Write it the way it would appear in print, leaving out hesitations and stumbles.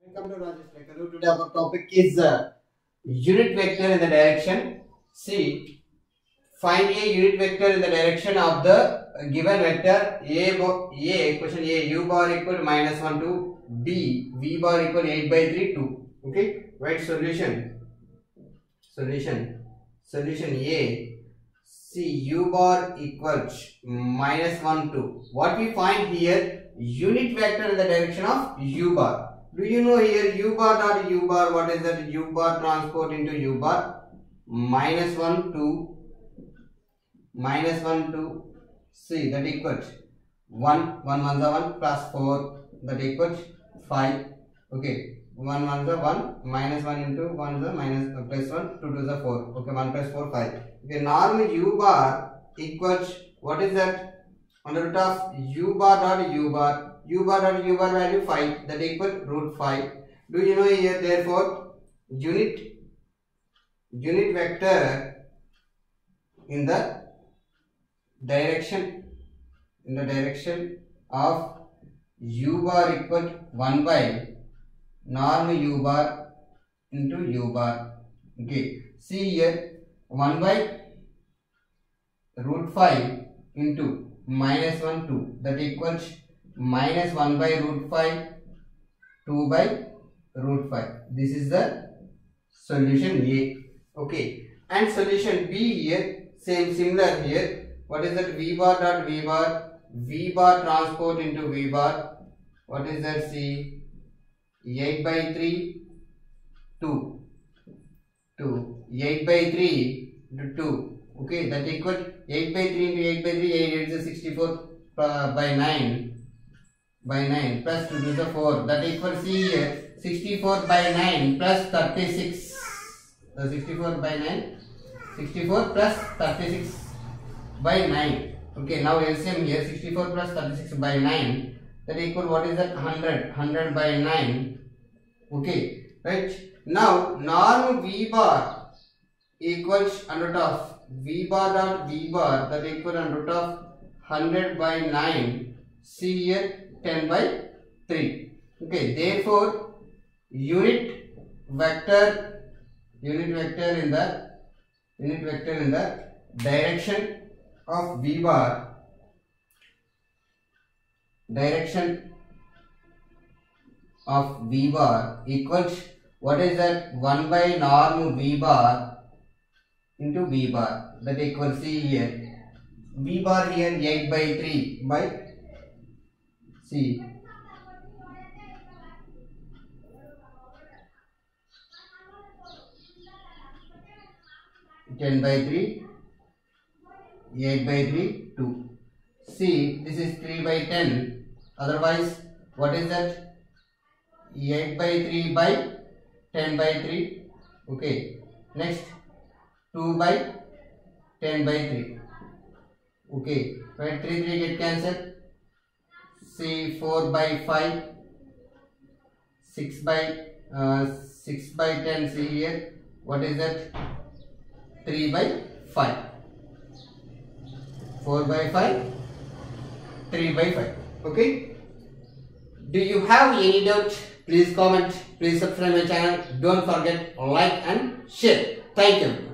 Welcome to Rajesh Lekharu. Today our topic is unit vector in the direction. See, find a unit vector in the direction of the given vector question A, u bar equal -1 to B, v bar equal 8/3 2. Okay, write solution. Solution A. See, u bar equals -1 to, what we find here, unit vector in the direction of u bar. Do you know here u bar dot u bar? What is that? U bar transport into u bar. -1 to see, that equals 1 ones are 1 plus 4, that equals 5. Okay, 1 ones are 1, -1 into 1 is a minus plus 1, 2 is a 4. Okay, 1 plus 4 5. Okay, normal u bar equals, what is that? Under root of u bar dot u bar. U bar dot u bar value 5, that equal √5. Do you know here, therefore unit vector in the direction of u bar equal 1 by norm u bar into u bar. Okay, see here, 1 by √5 into -1 2, that equals -1 by √5, 2 by √5. This is the solution A. Okay, and solution B here, similar here. What is that? V bar dot v bar, v bar transport into v bar. What is that? See, 8/3 2, 8/3 to 2. Okay, that equal 8/3 into 8/3, 8 is 64 by 9 plus 2 to the 4, that equals, see here, 64 by 9 plus 36. So 64 by 9, 64 plus 36 by 9. Okay, now LCM here, 64 plus 36 by 9, that equal, what is that? 100 by 9. Okay, right. Now norm v bar equals under root of v bar dot v bar, that equal under root of 100 by 9. See here, 10/3. Okay, therefore unit vector in the direction of v bar, equals, what is that? 1 by norm v bar into v bar, that equals, see here, v bar here 8/3 by, see, 10/3, 8/3 2. See, this is 3/10. Otherwise, what is that? 8/3 by 10/3. Okay. Next, 2 by 10/3. Okay. Right, 3 get cancelled. See, 4 by 5, 6 by 10. See here, what is that? 3 by 5. 4 by 5, 3 by 5. Okay. Do you have any doubt? Please comment. Please subscribe my channel. Don't forget like and share. Thank you.